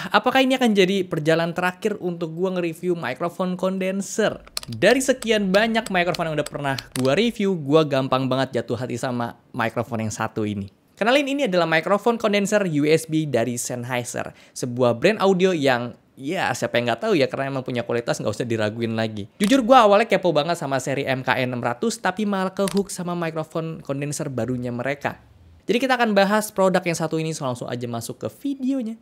apakah ini akan jadi perjalanan terakhir untuk gua nge-review microphone condenser? Dari sekian banyak microphone yang udah pernah gua review, gua gampang banget jatuh hati sama microphone yang satu ini. Kenalin, ini adalah microphone condenser USB dari Sennheiser, sebuah brand audio yang ya siapa yang nggak tahu ya, karena emang punya kualitas nggak usah diraguin lagi. Jujur gue awalnya kepo banget sama seri MKN 600, tapi malah kehook sama microphone condenser barunya mereka. Jadi kita akan bahas produk yang satu ini, langsung aja masuk ke videonya.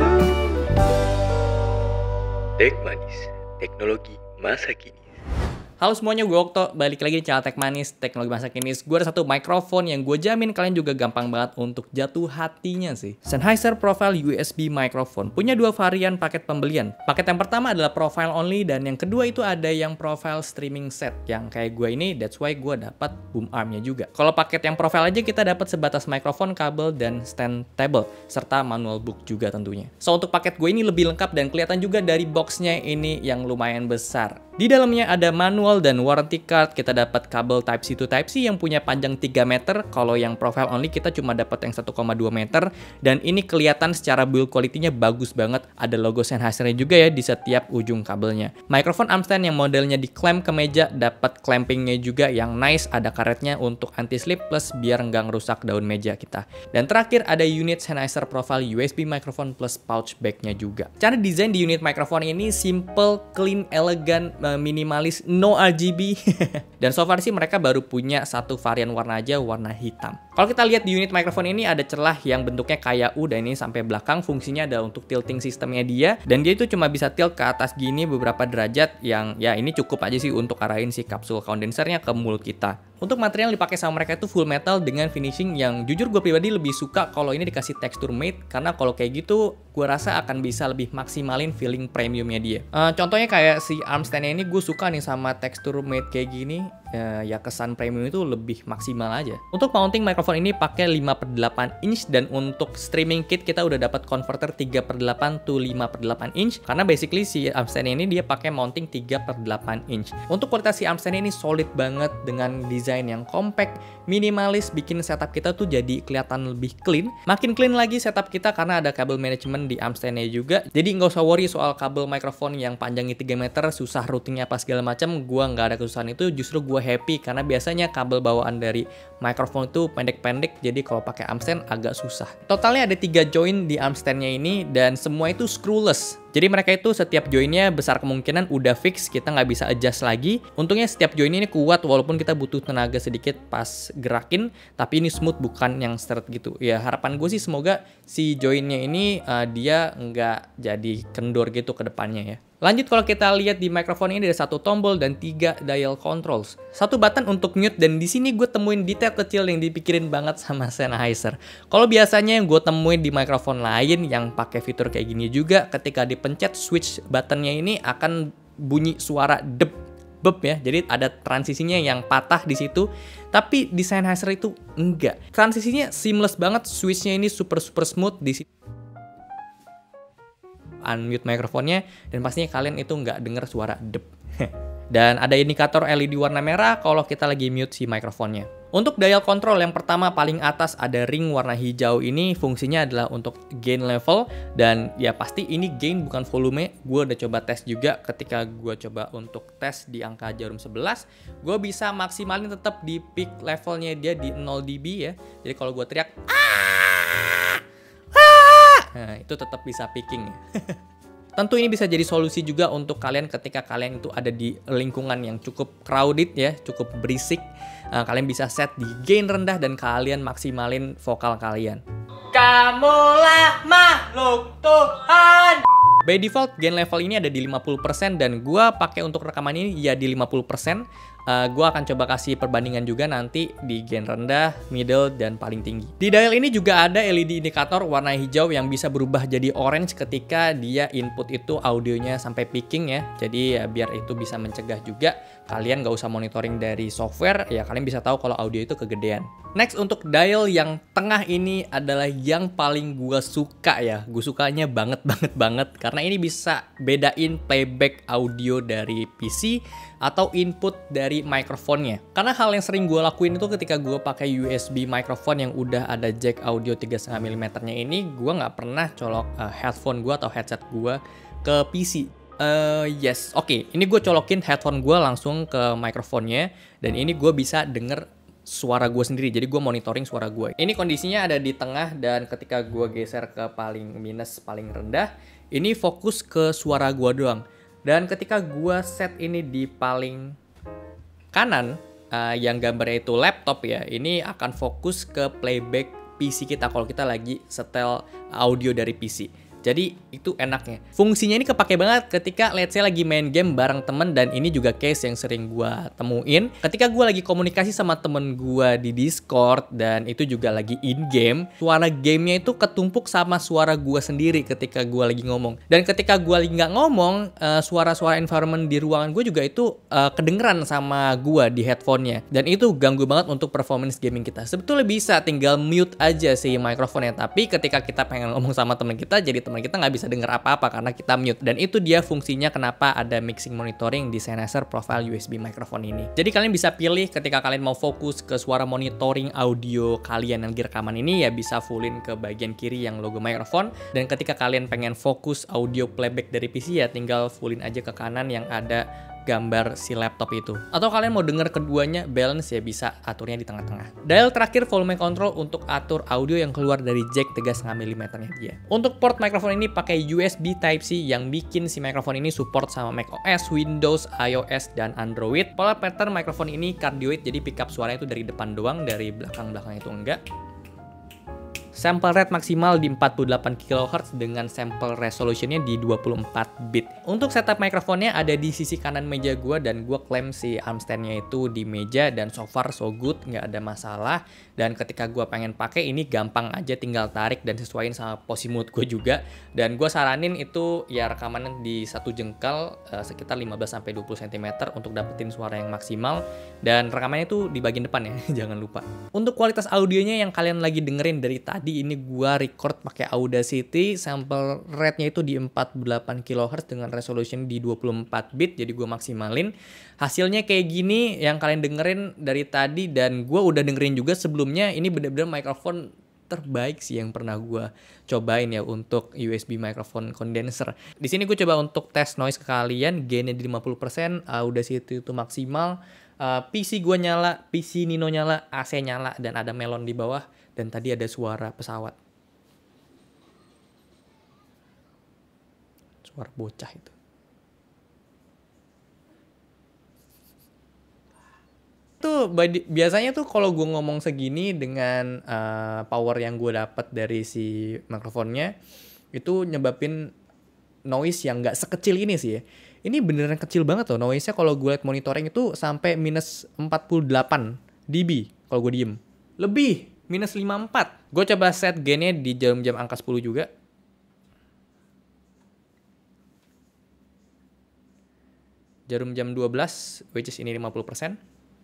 Tech Manis, teknologi masa kini. Halo semuanya, gue Okto, balik lagi di channel Tech Manis, teknologi masa kini. Gue ada satu mikrofon yang gue jamin kalian juga gampang banget untuk jatuh hatinya sih. Sennheiser Profile USB Microphone punya dua varian paket pembelian. Paket yang pertama adalah Profile Only, dan yang kedua itu ada yang Profile Streaming Set. Yang kayak gue ini, that's why gue dapat boom armnya juga. Kalau paket yang Profile aja kita dapat sebatas mikrofon, kabel, dan stand table, serta manual book juga tentunya. So untuk paket gue ini lebih lengkap dan kelihatan juga dari boxnya ini yang lumayan besar. Di dalamnya ada manual dan warranty card, kita dapat kabel Type-C to Type-C yang punya panjang 3 meter, kalau yang Profile Only kita cuma dapat yang 1,2 meter, dan ini kelihatan secara build quality-nya bagus banget, ada logo Sennheiser-nya juga ya di setiap ujung kabelnya. Microphone arm stand yang modelnya di clamp ke meja, dapat clamping-nya juga yang nice, ada karetnya untuk anti-slip plus biar nggak ngerusak daun meja kita. Dan terakhir ada unit Sennheiser Profile USB Microphone plus pouch bag-nya juga. Cara desain di unit microphone ini simple, clean, elegan, minimalis, no RGB. Dan so far sih mereka baru punya satu varian warna aja, warna hitam. Kalau kita lihat di unit mikrofon ini ada celah yang bentuknya kayak U, dan ini sampai belakang, fungsinya ada untuk tilting sistemnya dia, dan dia itu cuma bisa tilt ke atas gini beberapa derajat, yang ya ini cukup aja sih untuk arahin si kapsul kondensernya ke mulut kita. Untuk material yang dipakai sama mereka itu full metal dengan finishing yang jujur gue pribadi lebih suka kalau ini dikasih texture matte, karena kalau kayak gitu gue rasa akan bisa lebih maksimalin feeling premiumnya dia. Contohnya kayak si arm stand-nya ini gue suka nih sama texture matte kayak gini, ya kesan premium itu lebih maksimal aja. Untuk mounting mikrofon ini pakai 5/8 inch, dan untuk streaming kit kita udah dapat converter 3/8 to 5/8 inch, karena basically si arm stand ini dia pakai mounting 3/8 inch. Untuk kualitas si arm stand ini solid banget dengan desain yang compact, minimalis, bikin setup kita tuh jadi kelihatan lebih clean. Makin clean lagi setup kita karena ada kabel management di arm stand-nya juga. Jadi nggak usah worry soal kabel mikrofon yang panjangnya 3 meter, susah routingnya apa segala macam. Gua nggak ada kesusahan itu, justru gua happy karena biasanya kabel bawaan dari mikrofon itu pendek-pendek, jadi kalau pakai arm stand agak susah. Totalnya ada 3 join di arm stand-nya ini, dan semua itu screwless. Jadi mereka itu setiap joinnya besar kemungkinan udah fix, kita nggak bisa adjust lagi. Untungnya setiap join ini kuat walaupun kita butuh tenaga sedikit pas gerakin, tapi ini smooth, bukan yang seret gitu. Ya harapan gue sih semoga si joinnya ini dia nggak jadi kendor gitu ke depannya ya. Lanjut, kalau kita lihat di mikrofon ini ada 1 tombol dan 3 dial controls. 1 button untuk mute, dan di sini gue temuin detail kecil yang dipikirin banget sama Sennheiser. Kalau biasanya yang gue temuin di mikrofon lain yang pakai fitur kayak gini juga, ketika dipencet switch buttonnya ini akan bunyi suara dep beb ya. Jadi ada transisinya yang patah di situ. Tapi di Sennheiser itu enggak. Transisinya seamless banget, switchnya ini super smooth di situ. Unmute mikrofonnya, dan pastinya kalian itu nggak denger suara dep. Dan ada indikator LED warna merah kalau kita lagi mute si mikrofonnya. Untuk dial control yang pertama paling atas ada ring warna hijau, ini fungsinya adalah untuk gain level, dan ya pasti ini gain bukan volume. Gue udah coba tes juga, ketika gue coba untuk tes di angka jarum 11, gue bisa maksimalin tetap di peak levelnya dia di 0 dB ya. Jadi kalau gue teriak nah, itu tetap bisa picking ya. Tentu ini bisa jadi solusi juga untuk kalian ketika kalian itu ada di lingkungan yang cukup crowded ya, cukup berisik. Kalian bisa set di gain rendah dan kalian maksimalin vokal kalian. Kamulah makhluk Tuhan. By default gain level ini ada di 50%, dan gua pakai untuk rekaman ini ya di 50%. Gue akan coba kasih perbandingan juga nanti di gain rendah, middle, dan paling tinggi. Di dial ini juga ada LED indikator warna hijau yang bisa berubah jadi orange ketika dia input itu audionya sampai peaking ya. Jadi ya biar itu bisa mencegah juga kalian nggak usah monitoring dari software, ya kalian bisa tahu kalau audio itu kegedean. Next, untuk dial yang tengah ini adalah yang paling gue suka ya. Gue sukanya banget karena ini bisa bedain playback audio dari PC atau input dari dari mikrofonnya. Karena hal yang sering gue lakuin itu ketika gue pakai USB microphone yang udah ada jack audio 3,5 mm-nya ini, gue nggak pernah colok headphone gue atau headset gue ke PC. Ini gue colokin headphone gue langsung ke mikrofonnya, dan ini gue bisa denger suara gue sendiri, jadi gue monitoring suara gue. Ini kondisinya ada di tengah, dan ketika gue geser ke paling minus, paling rendah, ini fokus ke suara gue doang. Dan ketika gue set ini di paling kanan, yang gambarnya itu laptop ya, ini akan fokus ke playback PC kita kalau kita lagi setel audio dari PC. Jadi itu enaknya. Fungsinya ini kepake banget ketika let's say lagi main game bareng temen, dan ini juga case yang sering gue temuin. Ketika gue lagi komunikasi sama temen gue di Discord, dan itu juga lagi in game, suara gamenya itu ketumpuk sama suara gue sendiri ketika gue lagi ngomong. Dan ketika gue lagi nggak ngomong, suara-suara environment di ruangan gue juga itu kedengeran sama gue di headphone-nya. Dan itu ganggu banget untuk performance gaming kita. Sebetulnya bisa tinggal mute aja si mikrofonnya, tapi ketika kita pengen ngomong sama temen kita, jadi teman kita nggak bisa denger apa-apa karena kita mute. Dan itu dia fungsinya kenapa ada mixing monitoring di Sennheiser Profile USB microphone ini. Jadi kalian bisa pilih ketika kalian mau fokus ke suara monitoring audio kalian yang di rekaman ini, ya bisa fullin ke bagian kiri yang logo microphone. Dan ketika kalian pengen fokus audio playback dari PC, ya tinggal fullin aja ke kanan yang ada gambar si laptop itu. Atau kalian mau denger keduanya balance, ya bisa aturnya di tengah-tengah. Dial terakhir volume control untuk atur audio yang keluar dari jack 3,5 mm-nya dia. Untuk port mikrofon ini pakai USB Type-C yang bikin si mikrofon ini support sama macOS, Windows, iOS, dan Android. Pola pattern mikrofon ini cardioid, jadi pickup suaranya itu dari depan doang, dari belakang-belakang itu enggak. Sample rate maksimal di 48 kHz dengan sample resolutionnya di 24 bit. Untuk setup mikrofonnya ada di sisi kanan meja gue, dan gue klaim si armstandnya itu di meja, dan so far so good, nggak ada masalah. Dan ketika gue pengen pakai ini gampang aja, tinggal tarik dan sesuaiin sama posisi mood gue juga. Dan gue saranin itu ya rekaman di satu jengkal sekitar 15-20 cm untuk dapetin suara yang maksimal. Dan rekamannya itu di bagian depan ya, jangan lupa. Untuk kualitas audionya yang kalian lagi dengerin dari tadi, ini gua record pakai Audacity, sample rate-nya itu di 48 kHz dengan resolution di 24 bit, jadi gua maksimalin. Hasilnya kayak gini yang kalian dengerin dari tadi, dan gua udah dengerin juga sebelumnya. Ini bener-bener mikrofon terbaik sih yang pernah gua cobain ya untuk USB microphone condenser. Di sini gue coba untuk tes noise ke kalian, gain-nya di 50%, Audacity itu maksimal. PC gue nyala, PC Nino nyala, AC nyala, dan ada melon di bawah, dan tadi ada suara pesawat. Suara bocah itu. Tuh biasanya tuh kalau gue ngomong segini dengan power yang gue dapat dari si mikrofonnya, itu nyebabin noise yang nggak sekecil ini sih ya. Ini beneran kecil banget loh noise-nya. Kalau gue liat monitoring itu sampai minus 48 dB kalau gue diem. Lebih, minus 54. Gue coba set gain-nya di jam-jam angka 10 juga. Jarum jam 12, which is ini 50%.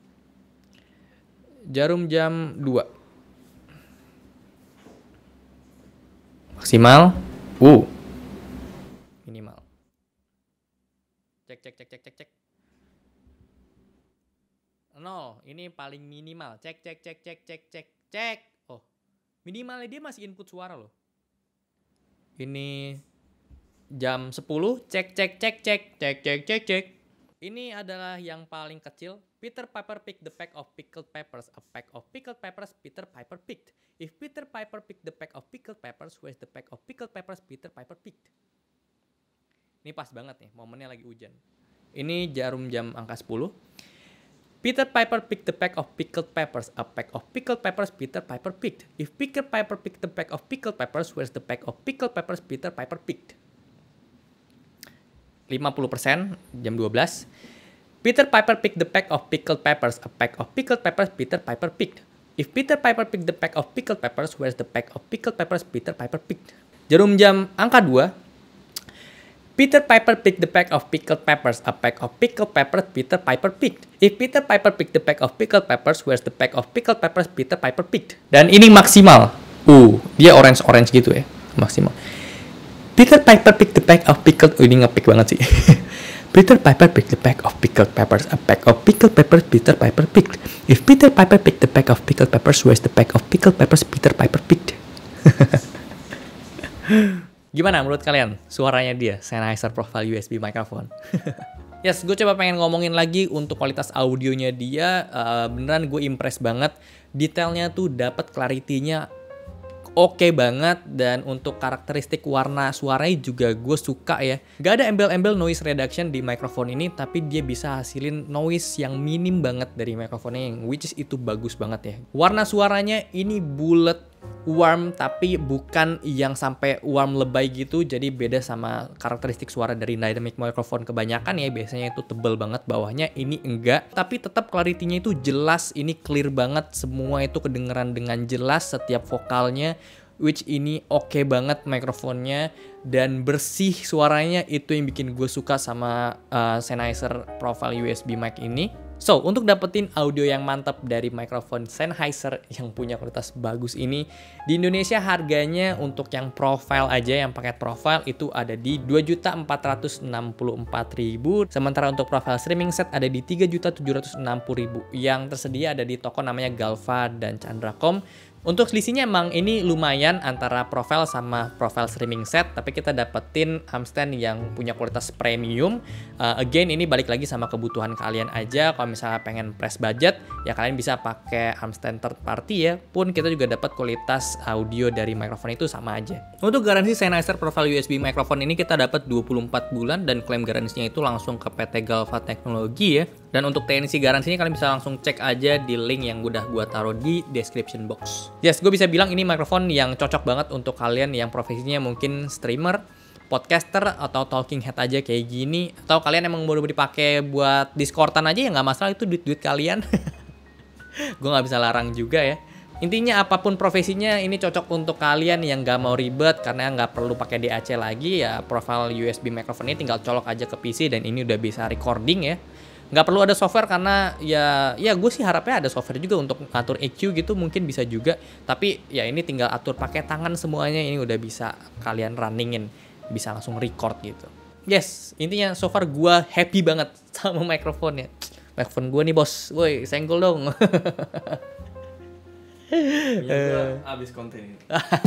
Jarum jam 2. Maksimal. Minimal. Cek. 0, ini paling minimal. Cek. Oh, minimalnya dia masih input suara loh. Ini jam 10, cek. Ini adalah yang paling kecil. Peter Piper picked the pack of pickled peppers. A pack of pickled peppers Peter Piper picked. If Peter Piper picked the pack of pickled peppers, where's the pack of pickled peppers Peter Piper picked? Ini pas banget nih, momennya lagi hujan. Ini jarum jam angka 10. Peter Piper picked the pack of pickled peppers. A pack of pickled peppers Peter Piper picked. If Peter Piper picked the pack of pickled peppers, where's the pack of pickled peppers Peter Piper picked? 50%, jam 12. Peter Piper picked the pack of pickled peppers. A pack of pickled peppers Peter Piper picked. If Peter Piper picked the pack of pickled peppers, where's the pack of pickled peppers Peter Piper picked? Jarum jam angka 2. Peter Piper picked the pack of pickled peppers. A pack of pickled peppers Peter Piper picked. If Peter Piper picked the pack of pickled peppers, where's the pack of pickled peppers Peter Piper picked? Dan ini maksimal. Dia orange gitu ya. Maksimal. Peter Piper picked the pack of pickled. Ini ngepick banget sih. Peter Piper picked the pack of pickled peppers. A pack of pickled peppers Peter Piper picked. If Peter Piper picked the pack of pickled peppers, where's the pack of pickled peppers Peter Piper picked? Gimana menurut kalian suaranya dia, Sennheiser Profile USB microphone? Yes, gue coba pengen ngomongin lagi untuk kualitas audionya dia. Beneran gue impress banget. Detailnya tuh dapat clarity-nya oke banget, dan untuk karakteristik warna suaranya juga gue suka ya. Gak ada embel-embel noise reduction di mikrofon ini, tapi dia bisa hasilin noise yang minim banget dari mikrofonnya, yang which is itu bagus banget ya. Warna suaranya ini bulat, warm, tapi bukan yang sampai warm lebay gitu, jadi beda sama karakteristik suara dari dynamic microphone kebanyakan ya, biasanya itu tebel banget bawahnya, ini enggak, tapi tetap clarity-nya itu jelas, ini clear banget, semua itu kedengeran dengan jelas setiap vokalnya, which ini oke banget mikrofonnya, dan bersih suaranya, itu yang bikin gue suka sama Sennheiser Profile USB mic ini. So, untuk dapetin audio yang mantap dari mikrofon Sennheiser yang punya kualitas bagus ini, di Indonesia harganya untuk yang profile aja, yang paket profile itu ada di 2.464.000, sementara untuk profile streaming set ada di 3.760.000. Yang tersedia ada di toko namanya Galva dan Chandracom. Untuk selisihnya emang ini lumayan antara profile sama profile streaming set, tapi kita dapetin armstand yang punya kualitas premium. Again, ini balik lagi sama kebutuhan kalian aja. Kalau misalnya pengen press budget, ya kalian bisa pakai armstand third party ya. Pun kita juga dapat kualitas audio dari mikrofon itu sama aja. Untuk garansi Sennheiser Profile USB microphone ini kita dapat 24 bulan dan klaim garansinya itu langsung ke PT Galva Teknologi ya. Dan untuk TNC garansinya kalian bisa langsung cek aja di link yang udah gua taruh di description box. Yes, gue bisa bilang ini mikrofon yang cocok banget untuk kalian yang profesinya mungkin streamer, podcaster, atau talking head aja kayak gini. Atau kalian emang baru dipakai buat Discordan aja ya nggak masalah, itu duit-duit kalian. Gue nggak bisa larang juga ya. Intinya apapun profesinya ini cocok untuk kalian yang nggak mau ribet karena nggak perlu pakai DAC lagi ya. Profile USB microphone ini tinggal colok aja ke PC dan ini udah bisa recording ya. Nggak perlu ada software karena ya gue sih harapnya ada software juga untuk atur EQ gitu, mungkin bisa juga, tapi ya ini tinggal atur pakai tangan semuanya, ini udah bisa kalian runningin, bisa langsung record gitu. Yes, intinya so far gue happy banget sama mikrofonnya. Mikrofon gue nih bos, woi senggol dong. Ya, abis konten ini.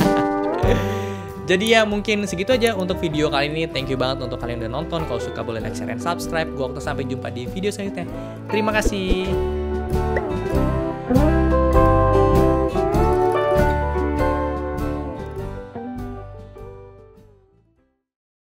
Jadi ya mungkin segitu aja untuk video kali ini. Thank you banget untuk kalian udah nonton. Kalau suka boleh like, share, dan subscribe. Gua Okto, sampai jumpa di video selanjutnya. Terima kasih.